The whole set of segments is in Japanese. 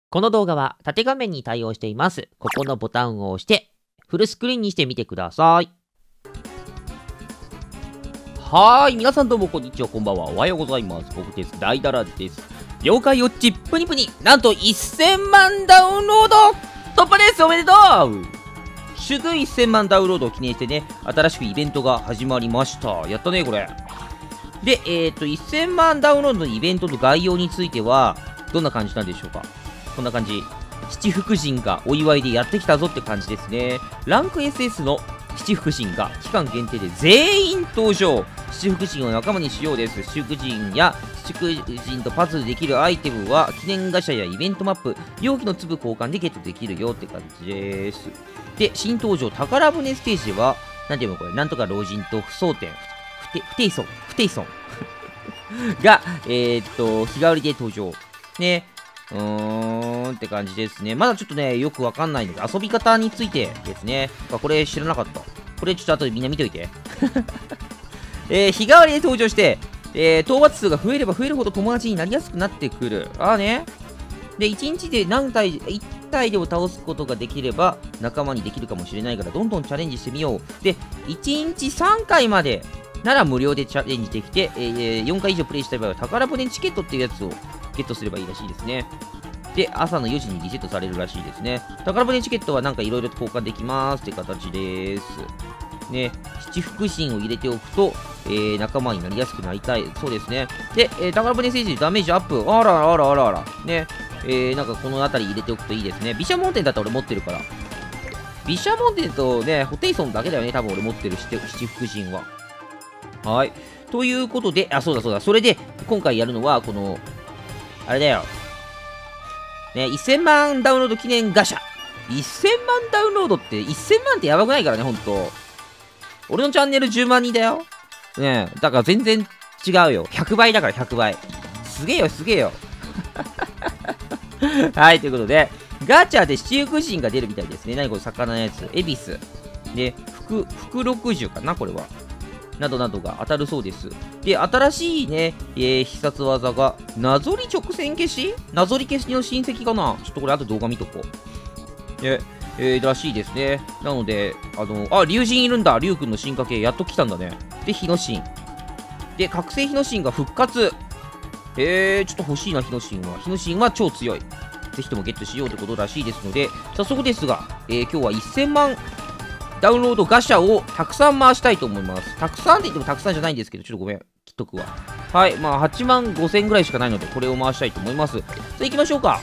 この動画は縦画面に対応しています。ここのボタンを押して、フルスクリーンにしてみてください。皆さんどうもこんにちは、こんばんは。おはようございます。僕です。大だらです。了解よっち、プニプニ。なんと1000万ダウンロード突破です。おめでとう祝1000万ダウンロードを記念してね、新しくイベントが始まりました。やったね、これ。で、1000万ダウンロードのイベントの概要については、どんな感じなんでしょうか。こんな感じ。七福神がお祝いでやってきたぞって感じですね。ランク SS の七福神が期間限定で全員登場。七福神を仲間にしようです。七福神や七福神とパズルできるアイテムは記念ガシャやイベントマップ、容器の粒交換でゲットできるよって感じです。で、新登場宝船ステージは、なんていうのこれ、なんとか老人と不争点、不定村が、日替わりで登場。ね。って感じですね。まだちょっとね、よくわかんないので、遊び方についてですね。これ知らなかった。これちょっと後でみんな見といて。日替わりで登場して、討伐数が増えれば増えるほど友達になりやすくなってくる。ね。で、1日で1体でも倒すことができれば、仲間にできるかもしれないから、どんどんチャレンジしてみよう。で、1日3回までなら無料でチャレンジできて、4回以上プレイしたい場合は、宝船チケットっていうやつをゲットすればいいらしいですね。で、朝の4時にリセットされるらしいですね。宝船チケットはなんかいろいろと交換できますって形です。ね、七福神を入れておくと、仲間になりやすくなりたい。そうですね。で、宝船星人ダメージアップ。あら。ね、なんかこの辺り入れておくといいですね。毘沙門天だったら俺持ってるから。毘沙門天とね、ホテイソンだけだよね。多分俺持ってる七福神は。はい。ということで、そうだ。それで、今回やるのは、この、あれだよ。ね、1000万ダウンロード記念ガシャ。1000万ダウンロードって、1000万ってやばくないからね、ほんと。俺のチャンネル10万人だよ。ねだから全然違うよ。100倍だから100倍。すげえよ。はい、ということで、ガチャで七福神が出るみたいですね。何これ、魚のやつ。恵比寿。で、福60かな、これは。などなどが当たるそうです。で、新しいね、必殺技が、なぞり直線消しなぞり消しの親戚かな。ちょっとこれ後動画見とこう。らしいですね。なので、竜神いるんだ。竜くんの進化系、やっと来たんだね。で、日野神。で、覚醒日野神が復活。ちょっと欲しいな、日野神は。日野神は超強い。ぜひともゲットしようということらしいですので、早速ですが、今日は1000万ダウンロードガシャをたくさん回したいと思います。たくさんって言ってもたくさんじゃないんですけど、ちょっとごめん。切っとくわ。はい。まあ、8万5000ぐらいしかないので、これを回したいと思います。さあ、行きましょうか。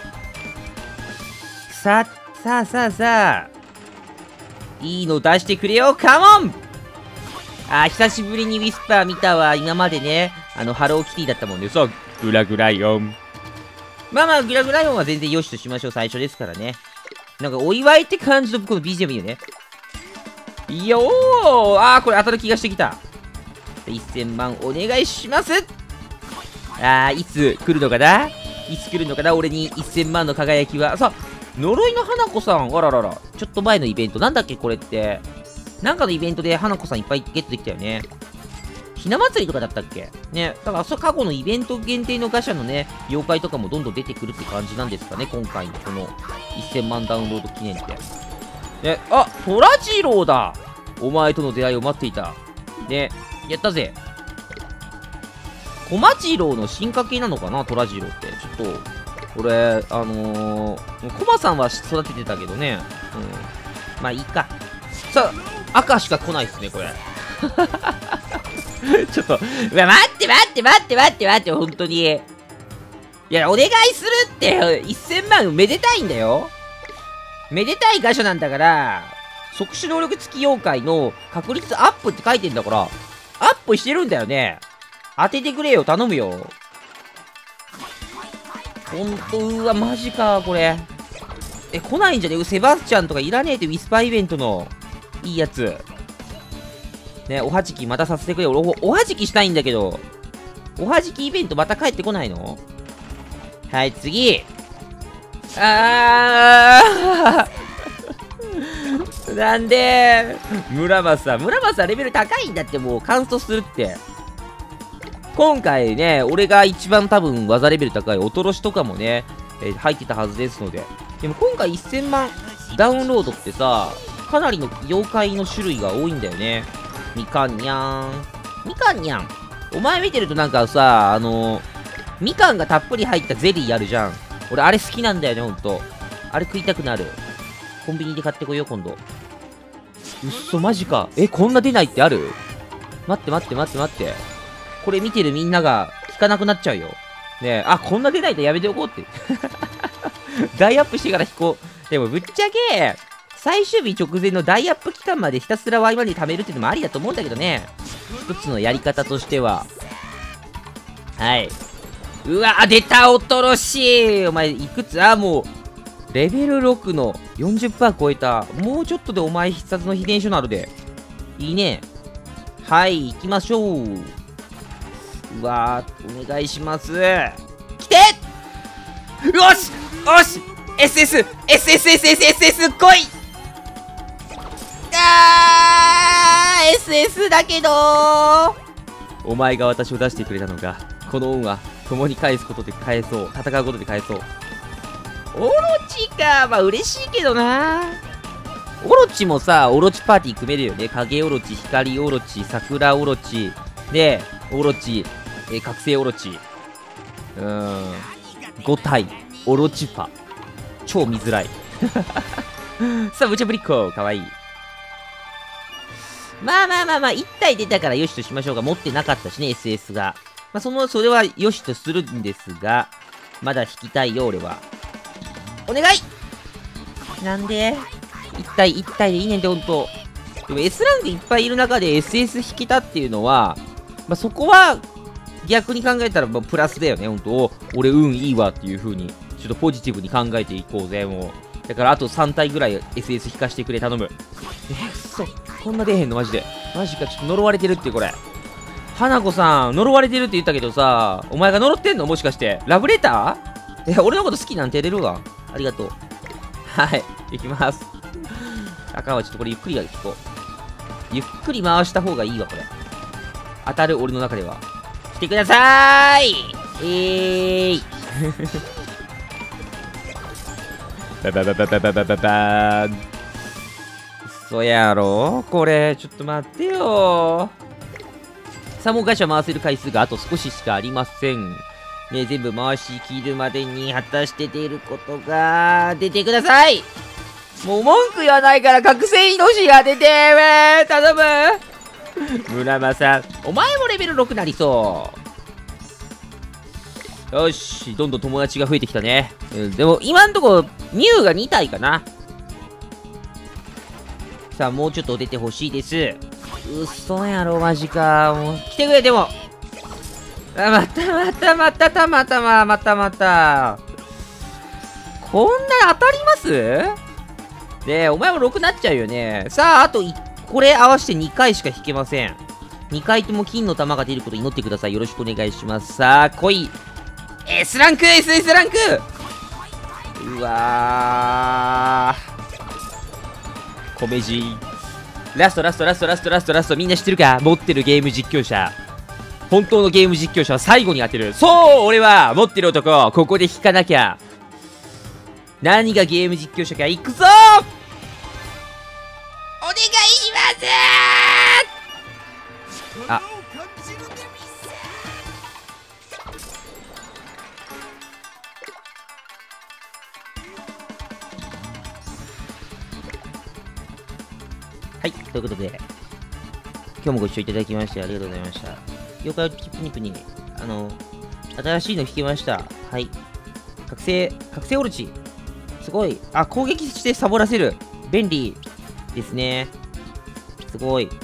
さあ。いいの出してくれよ、カモン！久しぶりにウィスパー見たわ。今までね、ハローキティだったもんで、そう、グラグライオン。まあ、グラグライオンは全然良しとしましょう。最初ですからね。なんか、お祝いって感じのこの BGM いいよね。よー！これ当たる気がしてきた。1000万お願いします。いつ来るのかな俺に1000万の輝きは。さあ、呪いの花子さん。あら。ちょっと前のイベント。なんだっけこれって。なんかのイベントで花子さんいっぱいゲットできたよね。ひな祭りとかだったっけね。だから、過去のイベント限定のガシャのね、妖怪とかもどんどん出てくるって感じなんですかね。今回のこの1000万ダウンロード記念って。ね、虎次郎だ。お前との出会いを待っていた。ね、やったぜ。小町次郎の進化系なのかな、虎次郎って。ちょっと、俺、コマさんは育ててたけどね。まあいいか。さあ、赤しか来ないっすね、これ。ちょっと、うわ、待って、本当に。いや、お願いするって、1000万めでたいんだよ。めでたいガシャなんだから、即死能力付き妖怪の確率アップって書いてんだから、アップしてるんだよね。当ててくれよ、頼むよ。うわ、マジか、これ。来ないんじゃねセバスチャンとかいらねえってウィスパーイベントの、いいやつ。ね、おはじきまたさせてくれよ。俺、おはじきしたいんだけど。おはじきイベントまた帰ってこないの？はい、次。なんで村正レベル高いんだって。もうカウントするって。今回ね、俺が一番多分技レベル高いおとろしとかもね、 入ってたはずですので。でも今回1000万ダウンロードってさ、かなりの妖怪の種類が多いんだよね。みかんにゃーん。みかんにゃん。お前見てるとなんかさ、みかんがたっぷり入ったゼリーあるじゃん。俺あれ好きなんだよね、ほんと。あれ食いたくなる。コンビニで買ってこよう、今度。うっそ、マジか。こんな出ないってある？待って待って待って待って。これ見てるみんなが聞かなくなっちゃうよ。ねえ、こんな出ないとやめておこうって。ダイアップしてから引こう。でもぶっちゃけ、最終日直前のダイアップ期間までひたすらワイマンで貯めるっていうのもありだと思うんだけどね。一つのやり方としては。はい。うわ、出た、恐ろしい。お前、いくつ？もう、レベル6の 40% 超えた。もうちょっとでお前必殺の秘伝書なるで。いいね。はい、行きましょう。うわー、お願いします。来て！よし！よし！ SS！ SSSSSS 来い！SS だけどー、お前が私を出してくれたのか。この恩は共に返すことで返そう。戦うことで返そう。オロチか。嬉しいけどな。オロチもさ、オロチパーティー組めるよね。影オロチ、光オロチ、桜オロチで、オロチ、覚醒オロチ、5体オロチファ、超見づらい。さあ、無茶ぶりっ子、かわいい。1体出たからよしとしましょうが、持ってなかったしね、SS が。それはよしとするんですが、まだ引きたいよ、俺は。お願い！なんで ?1 体でいいねんって、ほんと。でも S ランクいっぱいいる中で SS 引けたっていうのは、そこは、逆に考えたら、プラスだよね、ほんと。俺、運いいわっていう風に、ちょっとポジティブに考えていこうぜ、もう。だから、あと3体ぐらい SS 引かしてくれ、頼む。くそ。こんな出へんのマジで。マジか、ちょっと呪われてるって、これ。花子さん、呪われてるって言ったけどさ、お前が呪ってんのもしかして。ラブレター？俺のこと好きなんて出るわ。ありがとう。はい、行きます。あかんわ、ちょっとこれゆっくり聞こう。ゆっくり回した方がいいわ、これ。当たる、俺の中では。来てくださーい。バババババババババーン。嘘やろこれ、ちょっと待ってよー。さあ、もうガシャ回せる回数があと少ししかありません。ね、全部回し切るまでに果たして出ることが出てください。もう文句言わないから覚醒命が出てー、頼む。村正、お前もレベル6なりそう。よし、どんどん友達が増えてきたね。でも今んとこミュウが2体かな。さあ、もうちょっと出てほしいです。嘘やろ、マジか。もう、来てくれ、でも。また。こんな当たりますねえ、お前も6なっちゃうよね。さあ、あとこれ合わせて2回しか引けません。2回とも金の玉が出ることを祈ってください。よろしくお願いします。さあ、来い。S ランク !SS ランク。うわー。米地。ラスト。みんな知ってるか？持ってるゲーム実況者。本当のゲーム実況者は最後に当てる。そう、俺は持ってる男。ここで引かなきゃ。何がゲーム実況者か。行くぞー、お願いしますー。あ、はい、ということで、今日もご視聴いただきましてありがとうございました。妖怪をチップニップに、新しいの引きました。はい。覚醒オルチ。すごい。攻撃してサボらせる。便利ですね。すごい。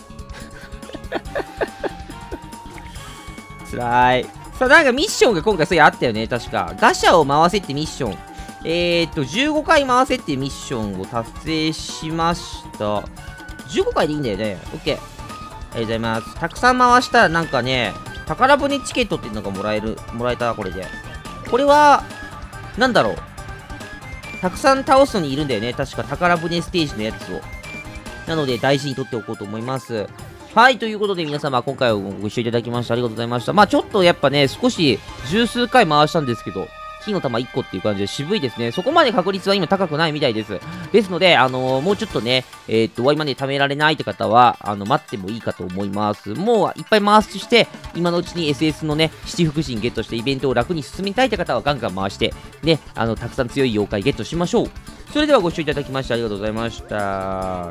つらい。さあ、なんかミッションが今回そういうあったよね。確か。ガシャを回せってミッション。15回回せってミッションを達成しました。15回でいいんだよね。OK。ありがとうございます。たくさん回したらなんかね、宝船チケットっていうのがもらえた、これで。これは、なんだろう。たくさん倒すのにいるんだよね。確か宝船ステージのやつを。なので大事に取っておこうと思います。はい、ということで皆様、今回ご視聴いただきましてありがとうございました。ちょっとやっぱね、少し十数回回したんですけど、 金の玉1個っていう感じで渋いですね。そこまで確率は今高くないみたいです。ですので、もうちょっとね、ワイマネー貯められないって方は、待ってもいいかと思います。もういっぱい回して、今のうちに SS のね、七福神ゲットしてイベントを楽に進めたいって方はガンガン回して、ね、たくさん強い妖怪ゲットしましょう。それではご視聴いただきましてありがとうございました。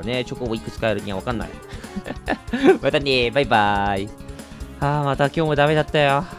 ね、チョコボいくつ買えるにはわかんない。またね、バイバーイ。また今日もダメだったよ。